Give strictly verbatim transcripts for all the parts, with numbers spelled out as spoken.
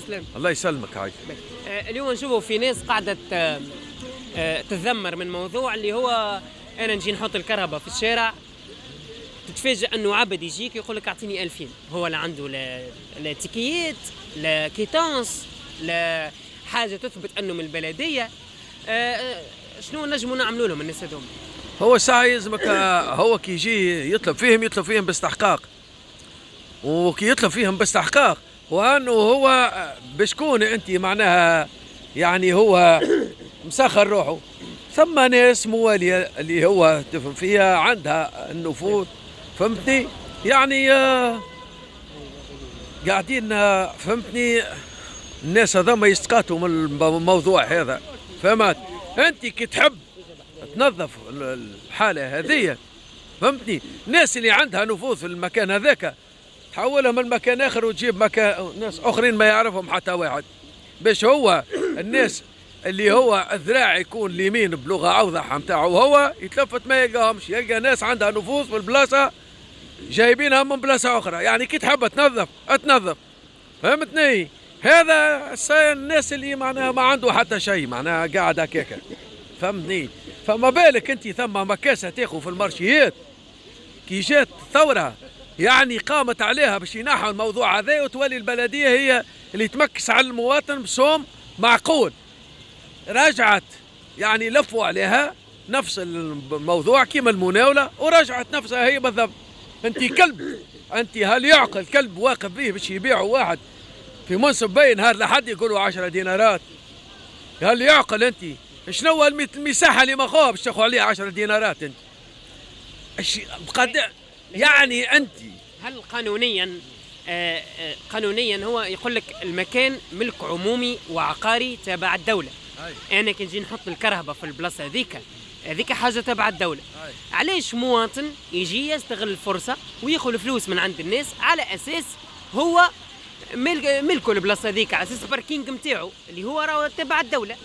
السلامة. الله يسلمك عايش. آه اليوم نشوفوا في ناس قاعدة آه آه تتذمر من موضوع اللي هو أنا نجي نحط الكهرباء في الشارع، تتفاجأ أنه عبد يجيك يقول لك أعطيني ألفين، هو لا عنده لا لا تيكيات لا كيتانس لا حاجة تثبت أنه من البلدية. آه شنو نجموا نعملوا لهم الناس هذوما؟ هو ساعة يلزمك هو كي يجي يطلب فيهم يطلب فيهم باستحقاق، وكي يطلب فيهم باستحقاق وانه هو بشكون انت معناها يعني هو مسخر روحه. ثم ناس موالية اللي هو تفهم فيها عندها النفوذ، فهمتني؟ يعني آه قاعدين آه فهمتني الناس هذوما يستقاتوا من الموضوع هذا. فهمت؟ انت كي تحب تنظف الحالة هذه فهمتني، الناس اللي عندها نفوذ في المكان هذاك تحولها من مكان اخر وتجيب مكان ناس اخرين ما يعرفهم حتى واحد، باش هو الناس اللي هو الذراع يكون اليمين بلغه اوضح نتاعو وهو يتلفت ما يلقاهمش، يلقى ناس عندها نفوذ في البلاصه جايبينها من بلاصه اخرى. يعني كي تحب تنظف تنظف، فهمتني؟ هذا الناس اللي معناها ما عنده حتى شيء معناها قاعد هكاك، فهمتني؟ فما بالك انت ثم مكاسه تاخذ في المارشيات كي جات الثوره يعني قامت عليها باش ينحوا الموضوع هذا وتولي البلديه هي اللي تمكس على المواطن بصوم معقول. رجعت يعني لفوا عليها نفس الموضوع كيما المناوله ورجعت نفسها هي بالضبط. انت كلب، انت هل يعقل كلب واقف به باش يبيعوا واحد في منصب باين نهار لحد يقولوا عشرة دينارات؟ هل يعقل انت؟ شنو المساحه اللي ماخوها باش تاخذ عليها عشرة دينارات انت؟ بقد يعني انت هل قانونيا آه آه قانونيا هو يقول لك المكان ملك عمومي وعقاري تابع الدوله. أي. انا كي نجي نحط الكرهبه في البلاصه هذيك هذيك حاجه تابع الدوله. أي. علاش مواطن يجي يستغل الفرصه وياخذ الفلوس من عند الناس على اساس هو ملك ملكه البلاصه هذيك، على اساس الباركينغ نتاعو اللي هو راه تابع الدوله.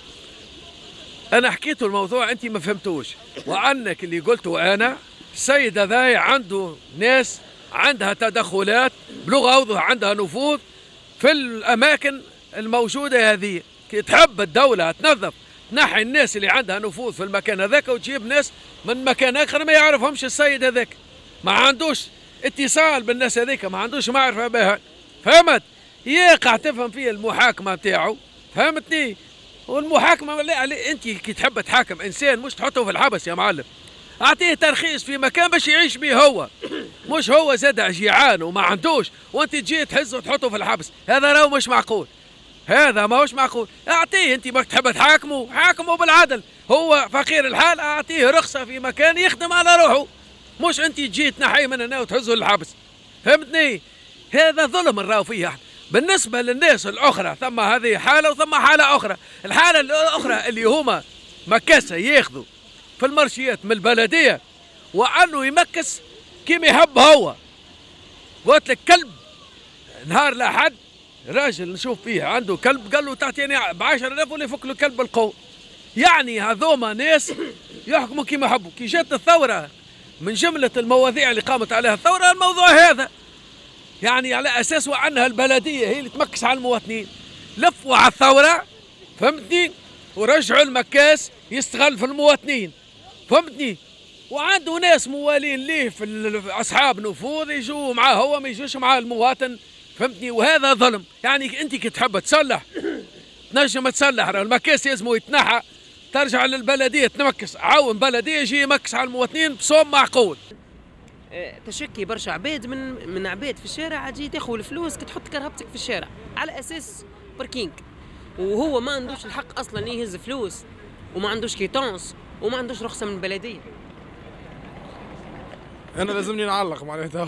انا حكيت الموضوع انت ما فهمتوش، وعنك اللي قلته انا السيد هذا عنده ناس عندها تدخلات بلغه اوضح عندها نفوذ في الاماكن الموجوده هذه. كي تحب الدوله تنظف تنحي الناس اللي عندها نفوذ في المكان هذاك وتجيب ناس من مكان اخر ما يعرفهمش السيد هذاك، ما عندوش اتصال بالناس هذيك، ما عندوش معرفه بها. فهمت؟ يقع تفهم فيه المحاكمه نتاعو، فهمتني؟ والمحاكمه لا انت كي تحب تحاكم انسان مش تحطه في الحبس يا معلم، اعطيه ترخيص في مكان باش يعيش به هو، مش هو زاد جيعان وما عندوش وانت تجي تهزه وتحطه في الحبس. هذا راهو مش معقول، هذا ما هوش معقول. اعطيه انت ما تحب تحاكمه حاكمه بالعدل، هو فقير الحال اعطيه رخصه في مكان يخدم على روحه، مش انت تجي تنحيه من هنا وتهزه للحبس. فهمتني؟ هذا ظلم نراو فيه. بالنسبه للناس الاخرى ثم هذه حاله وثم حاله اخرى. الحاله الاخرى اللي هما مكاسه ياخذوا في المارشيات من البلديه وانه يمكس كيما يحب هو. قلت لك كلب نهار لحد راجل نشوف فيه عنده كلب قال له تعطيني ب عشرة آلاف ولا يفك له كلب القوة. يعني هذوما ناس يحكموا كيما يحبوا. كي جات الثوره من جمله المواضيع اللي قامت عليها الثوره الموضوع هذا، يعني على اساس وانها البلديه هي اللي تمكس على المواطنين. لفوا على الثوره فهمتني ورجعوا المكاس يستغل في المواطنين، فهمتني؟ وعنده ناس موالين ليه في اصحاب نفوذ يجوا معاه هو ما يجوش معاه المواطن، فهمتني؟ وهذا ظلم. يعني انت كي تحب تصلح تنجم تصلح، راه المكاس يلزمو يتنحى ترجع للبلديه تنمكس، عاون بلديه يجي يمكس على المواطنين بصوم معقول. تشكي برشا عباد من من عباد في الشارع تجي تاخذ الفلوس كي تحط كرهبتك في الشارع على اساس باركينج، وهو ما عندوش الحق اصلا يهز فلوس وما عندوش كيتونس وما عندوش رخصه من البلديه. انا لازمني نعلق معناتها.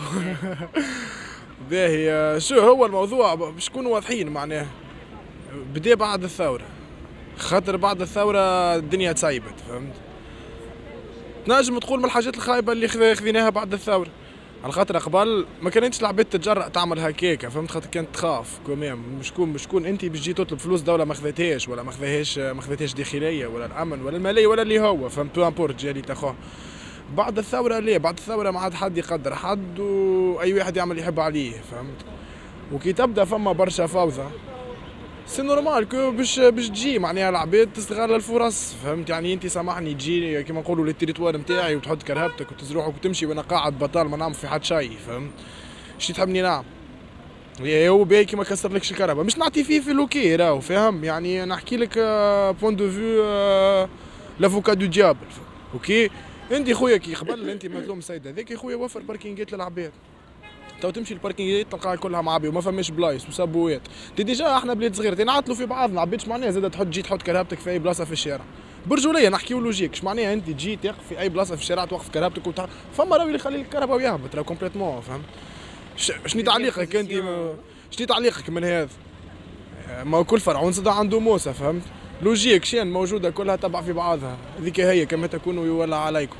باهي شو هو الموضوع باش نكونوا واضحين معناه. بدا بعد الثوره، خاطر بعد الثوره الدنيا تسيبت، فهمت؟ تنجم تقول من الحاجات الخايبه اللي خذيناها بعد الثوره، على خاطر قبل ما كانتش العباد تتجرأ تعمل هكاكا، فهمت؟ خاطر كانت تخاف كوميم شكون شكون انت باش تجي تطلب فلوس دوله ما خذيتهاش ولا ما خذاهاش ما خذيتهاش داخليه ولا الامن ولا الماليه ولا اللي هو، فهمت؟ بو امبورت جا اللي تاخوه. بعد الثوره ليه؟ بعد الثوره ما عاد حد يقدر حد واي واحد يعمل يحب عليه، فهمت؟ وكي تبدا فما برشا فوضى سي نورمال كو باش باش تجي معناها العباد تستغل الفرص فهمت يعني انت سامحني تجي كيما نقولوا للتريتوار نتاعي وتحط كرهبتك وتزروحك وتمشي وانا قاعد بطال ما نعمل في حد شيء فهمت شتي تحبني نعم هو باهي كيما كسرلكش الكهرباء مش نعطي فيه في لوكي راهو فاهم يعني نحكي لك بوان دو فيو لافوكا دو ديابل اوكي انت خويا كي قبل انت مظلوم السيد هذاك يا خويا وفر باركينجات للعباد تو تمشي الباركينجات تلقاها كلها معبيه وما فماش بلايص وسابوات تي ديجا احنا بلاد صغيره نعطلوا في بعضنا عبيتش معناها زاد تحط تجي تحط كرهبتك في اي بلاصه في الشارع برجوليه نحكيو لوجيك اش معناها انت تجي تقف في اي بلاصه في الشارع توقف كرهبتك وتح... فما راوي اللي يخلي الكهرباء ويهبط راه كومبليتمون فهمت شنو تعليقك انت شنو تعليقك من هذا ما كل فرعون صدى عنده موسى فهمت لوجيك شين موجوده كلها تبع في بعضها هذيك هي كما تكون يولى عليكم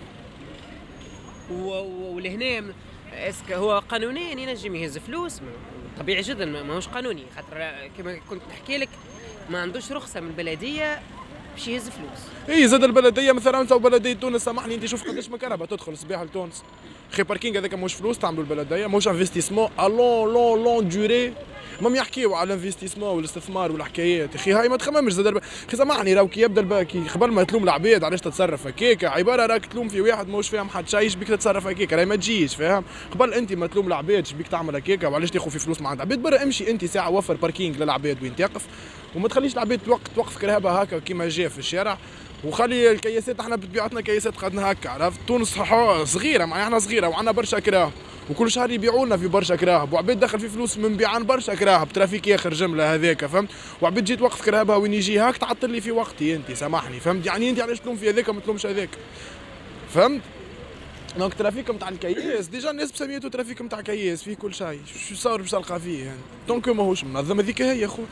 ولهنا اسك هو قانونيا ينجم يهز فلوس طبيعي جدا ماهوش قانوني خاطر كما كنت نحكي لك ما عندوش رخصه من البلديه باش يهز فلوس اي زاد البلديه مثلا تو بلديه تونس سامحني انت شوف قداش من كهرباء تدخل صباح لتونس خي باركينغ هذاك موش فلوس تعملوا البلديه موش انفستيسمون ا لون لون لون دوري مام يحكيو على الانفستيسمون والاستثمار والحكايات اخي هاي ما تخممش زاد اخي سامحني راهو كي يبدا كي قبل ما تلوم العباد علاش تتصرف هكاك عباره راك تلوم في واحد موش فاهم حد شيء ايش بيك تتصرف هكاك راهي ما تجيش فاهم قبل انت ما تلوم العباد ايش بيك تعمل هكاك وعلاش تاخذ في فلوس مع العباد برا امشي انت ساعه وفر باركينغ للعباد وين تقف وما تخليش العباد توقف توقف كرهبه هكا كيما جا في الشارع وخلي الكياسات احنا بطبيعتنا كياسات قدنا هكا عرفت تونس صغيره معناها احنا صغيره وعندنا برشا كراهب وكل شهر يبيعوا لنا في برشا كراهب وعباد دخل في فلوس من بيعان برشا كراهب ترافيك ياخر جمله هذاك فهمت وعباد جيت توقف كرهبها وين يجي هاك تعطل لي في وقتي انت سامحني فهمت يعني انت علاش تلوم في هذاك وما تلومش هذاك فهمت دونك ترافيك نتاع الكياس ديجا الناس بسميتو ترافيك نتاع كياس فيه كل شيء شو صار باش تلقى فيه يعني دونك ماهوش منظم هذيك هي خويا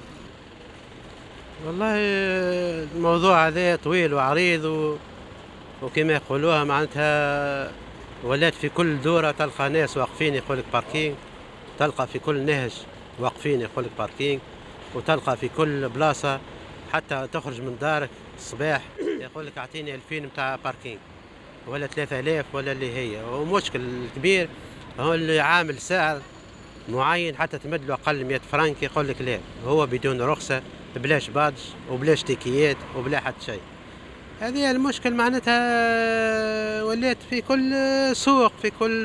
والله الموضوع هذا طويل وعريض و... وكما يقولوها معناتها ولات في كل دورة تلقى ناس واقفين يقول لك باركينغ تلقى في كل نهج واقفين يقول لك باركينغ وتلقى في كل بلاصة حتى تخرج من دارك الصباح يقول لك اعطيني ألفين نتاع باركينغ ولا ثلاثة آلاف ولا اللي هي ومشكل كبير هو اللي عامل سعر معين حتى تمد له أقل مئة فرنك يقول لك لا هو بدون رخصة بلاش بادج وبلاش تيكيات وبلا حتى شيء هذه المشكل معناتها ولات في كل سوق في كل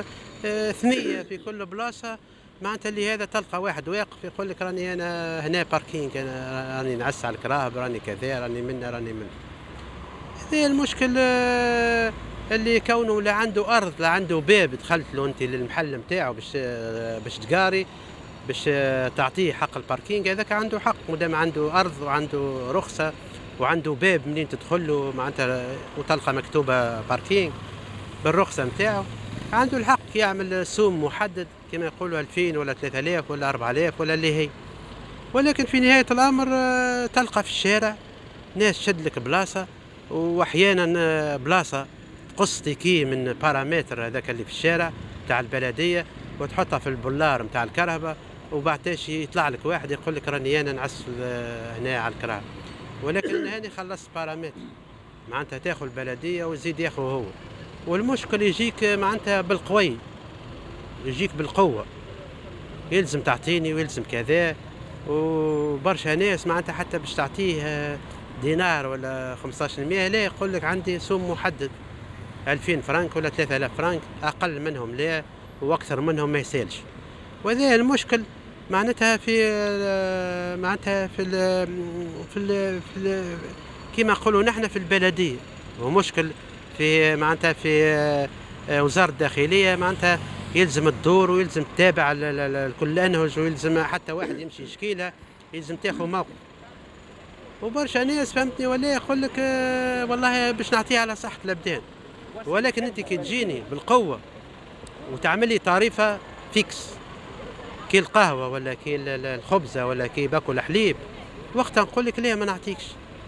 ثنية في كل بلاصة معناتها اللي هذا تلقى واحد واقف يقول لك راني أنا هنا باركينج أنا راني نعس على الكراهب راني كذا راني منا راني من هذه المشكل اللي كونه لا عنده أرض لا عنده باب دخلت له أنت للمحل نتاعو باش باش تقاري باش تعطيه حق الباركينج هذاك عنده حق مادام عنده أرض وعنده رخصة وعنده باب منين تدخل له معناتها وتلقى مكتوبة باركينج بالرخصة نتاعو عنده الحق يعمل سوم محدد كما يقولوا ألفين ولا ثلاثة آلاف ولا أربعة آلاف ولا اللي هي ولكن في نهاية الأمر تلقى في الشارع ناس تشد لك بلاصة وأحيانا بلاصة تقص تيكي من بارامتر هذاك اللي في الشارع تاع البلدية وتحطها في البولار نتاع الكهرباء وبعدش يطلع لك واحد يقول لك راني انا نعس هنا على الكهرباء ولكن هاني خلصت بارامتر معناتها تاخذ البلديه وتزيد ياخذ هو والمشكل يجيك معناتها بالقوي يجيك بالقوه يلزم تعطيني ويلزم كذا وبرشا ناس معناتها حتى باش تعطيه دينار ولا خمسطاش بالمئة لا يقول لك عندي سوم محدد ألفين فرنك ولا ثلاثة آلاف فرنك اقل منهم لا واكثر منهم ما يسالش وهذا المشكل معناتها في معناتها في ال في ال في ال كما نقولوا نحن في البلديه ومشكل في معناتها في وزاره الداخليه معناتها يلزم تدور ويلزم تتابع كل انهج ويلزم حتى واحد يمشي يشكيلها يلزم تاخذ موقف وبرشا ناس فهمتني ولا يقول لك والله باش نعطيها على صحه الابدان ولكن انت كي تجيني بالقوه وتعمل لي تعريفه فيكس كي القهوه ولا كي الخبزه ولا كي باكل حليب وقتها نقول لك ليه ما نعطيكش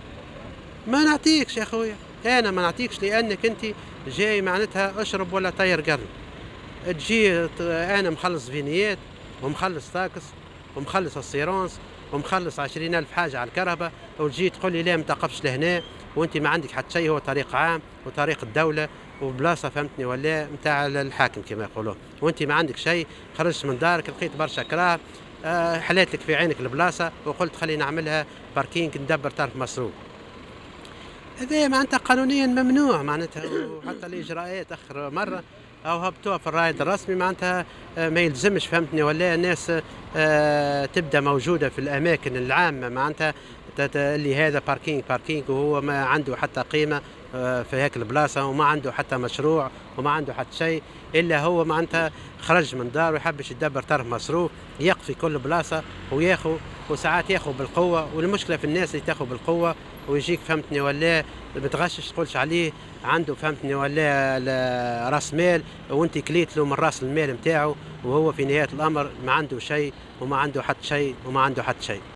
ما نعطيكش يا خويا انا ما نعطيكش لانك انت جاي معناتها اشرب ولا طير قرن تجي انا مخلص فينيات ومخلص طاكس ومخلص السيرونس ومخلص عشرين ألف حاجه على الكهرباء وتجي تقول لي لا ما تقفش لهنا وانت ما عندك حتى شيء هو طريق عام وطريق الدوله وبلاصه فهمتني ولا نتاع الحاكم كما يقولوا وانت ما عندك شيء خرجت من دارك لقيت برشا كراهب حليت لك في عينك البلاصه وقلت خلينا نعملها باركينج ندبر طرف مصروف. هذا معناتها قانونيا ممنوع معناتها، وحتى الاجراءات اخر مره او هبطوها في الرائد الرسمي معناتها ما يلزمش فهمتني، ولا الناس تبدا موجوده في الاماكن العامه معناتها اللي هذا باركينج باركينج وهو ما عنده حتى قيمه في هيك البلاصه وما عنده حتى مشروع وما عنده حتى شيء، الا هو معناتها خرج من دار ويحبش يدبر طرف مصروف يقف في كل بلاصه وياخذ، وساعات ياخذ بالقوه. والمشكله في الناس اللي تاخذ بالقوه ويجيك فهمتني ولا بتغشش تقولش عليه عنده فهمتني ولا راس مال، وانت كليت له من راس المال نتاعو وهو في نهايه الامر ما عنده شيء وما عنده حتى شيء وما عنده حتى شيء.